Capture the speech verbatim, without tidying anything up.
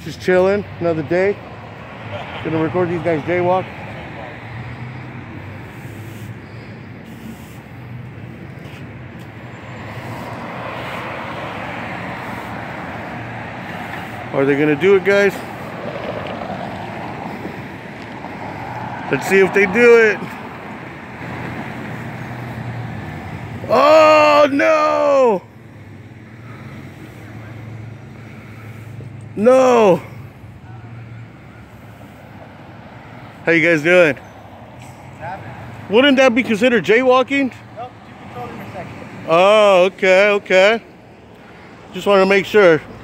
Just chilling, another day. Gonna record these guys jaywalk. Are they gonna do it, guys? Let's see if they do it. Oh no! No! How you guys doing? Wouldn't that be considered jaywalking? Nope, two controlled intersections. Oh, okay, okay. Just want to make sure.